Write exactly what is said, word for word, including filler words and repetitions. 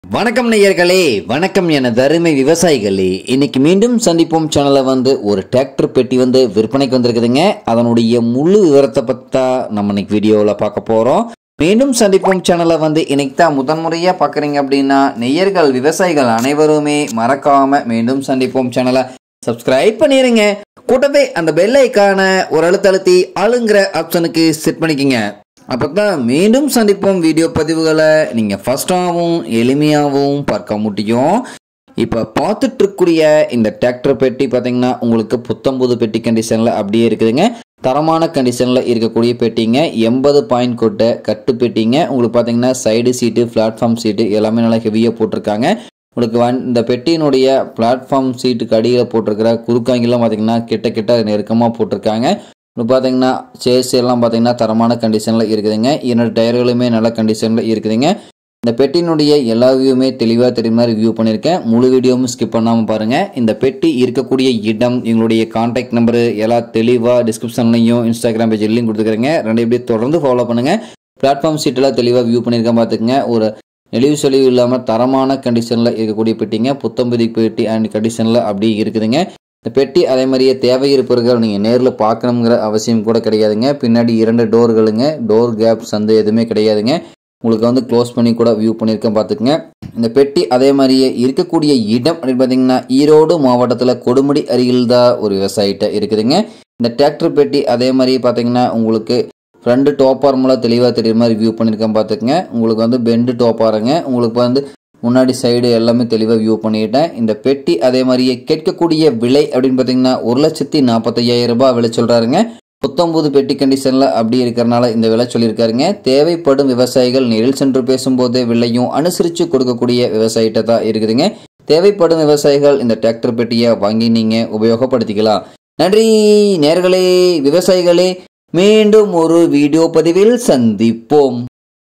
வணக்கம் நேயர்களே, வணக்கம் எனது அருமை விவசாயிகளே. இன்னைக்கு மீண்டும் சந்திப்போம் சேனல்ல வந்து ஒரு டிராக்டர் பெட்டி வந்து விற்பனைக்கு வந்திருக்குதுங்க. அதனுடைய முழு விவரத்தை பத்தா நம்ம இன்னைக்கு வீடியோவில் பார்க்க போறோம். மீண்டும் சந்திப்போம் சேனலை வந்து இன்னைக்கு தான் முதன்முறையா பார்க்குறீங்க அப்படின்னா நெய்யர்கள் விவசாயிகள் அனைவருமே மறக்காம மீண்டும் சந்திப்போம் சேனலை சப்ஸ்கிரைப் பண்ணிடுங்க. கூட்டவே அந்த பெல் ஐக்கான ஒரு அழுத்த அழுத்தி ஆளுங்கிற ஆப்ஷனுக்கு செட் பண்ணிக்கங்க. அப்பதான் மீண்டும் சந்திப்போம் வீடியோ பதிவுகளை நீங்க ஃபர்ஸ்டாகவும் எளிமையாகவும் பார்க்க முடியும். இப்ப பார்த்துட்டு இருக்கக்கூடிய இந்த டிராக்டர் பெட்டி பாத்தீங்கன்னா உங்களுக்கு புத்தம்புது பெட்டி கண்டிஷன்ல அப்படியே இருக்குதுங்க. தரமான கண்டிஷன்ல இருக்கக்கூடிய பெட்டிங்க. எண்பது பாயிண்ட் கொட்ட கட்டு பெட்டிங்க. உங்களுக்கு பாத்தீங்கன்னா சைடு சீட்டு, பிளாட்ஃபார்ம் சீட்டு எல்லாமே நல்லா ஹெவியா போட்டிருக்காங்க. உங்களுக்கு இந்த பெட்டியினுடைய பிளாட்ஃபார்ம் சீட்டுக்கு அடியில் போட்டிருக்கிற குறுக்காங்கெல்லாம் பார்த்தீங்கன்னா கிட்ட கிட்ட நெருக்கமாக போட்டிருக்காங்க. இப்போ பார்த்தீங்கன்னா சேஸ் எல்லாம் பார்த்தீங்கன்னா தரமான கண்டிஷனில் இருக்குதுங்க. இரண்டு டயர்களுமே நல்ல கண்டிஷனில் இருக்குதுங்க. இந்த பெட்டியினுடைய எல்லா வியூவுமே தெளிவாக தெரியும் மாதிரி வியூ பண்ணியிருக்கேன். முழு வீடியோவும் ஸ்கிப் பண்ணாமல் பாருங்கள். இந்த பெட்டி இருக்கக்கூடிய இடம், எங்களுடைய கான்டாக்ட் நம்பரு எல்லாம் தெளிவாக டிஸ்கிரிப்ஷன்லையும் இன்ஸ்டாகிராம் பேஜ்லையும் கொடுத்துக்கிறேங்க. ரெண்டு எப்படி தொடர்ந்து ஃபாலோ பண்ணுங்கள். பிளாட்ஃபார்ம் சீட்டெல்லாம் தெளிவாக வியூ பண்ணியிருக்கேன் பார்த்துக்குங்க. ஒரு நெளிவு செலிவு இல்லாமல் தரமான கண்டிஷனில் இருக்கக்கூடிய பெட்டிங்க. புத்தம்புதி பெட்டி அண்ட் கண்டிஷனில் அப்படியே இருக்குதுங்க. இந்த பெட்டி அதே மாதிரியே தேவை இருப்பவர்கள் நீங்கள் நேரில் பார்க்கணுங்கிற அவசியம் கூட கிடையாதுங்க. பின்னாடி இரண்டு டோர்களுங்க, டோர் கேப் சந்து எதுவுமே கிடையாதுங்க. உங்களுக்கு வந்து க்ளோஸ் பண்ணி கூட வியூ பண்ணியிருக்கேன் பார்த்துக்குங்க. இந்த பெட்டி அதே மாதிரியே இருக்கக்கூடிய இடம் அப்படின்னு பார்த்தீங்கன்னா ஈரோடு மாவட்டத்தில் கொடுமுடி அருகில் தான் ஒரு விவசாயிட்ட இருக்குதுங்க. இந்த டிராக்டர் பெட்டி அதே மாதிரியே பார்த்தீங்கன்னா உங்களுக்கு ஃப்ரண்ட் டோப்பார்மெல்லாம் தெளிவாக தெரியுற மாதிரி வியூ பண்ணியிருக்கேன் பார்த்துக்குங்க. உங்களுக்கு வந்து பெண்டு டோப்பாருங்க. உங்களுக்கு வந்து முன்னாடி சைடு எல்லாமே தெளிவாக வியூ பண்ணிட்டேன். இந்த பெட்டி அதே மாதிரியே கேட்கக்கூடிய விலை அப்படின்னு பார்த்தீங்கன்னா ஒரு லட்சத்தி நாற்பத்தையாயிரம் ரூபாய் விலை சொல்கிறாருங்க. புத்தம்புது பெட்டி கண்டிஷனில் அப்படி இருக்கிறனால இந்த விலை சொல்லியிருக்காருங்க. தேவைப்படும் விவசாயிகள் நேரில் சென்று பேசும்போதே விலையும் அனுசரித்து கொடுக்கக்கூடிய விவசாயிட்ட தான் இருக்குதுங்க. தேவைப்படும் விவசாயிகள் இந்த டிராக்டர் பெட்டியை வாங்கி நீங்கள் உபயோகப்படுத்திக்கலாம். நன்றி நேயர்களே, விவசாயிகளே. மீண்டும் ஒரு வீடியோ பதிவில் சந்திப்போம்.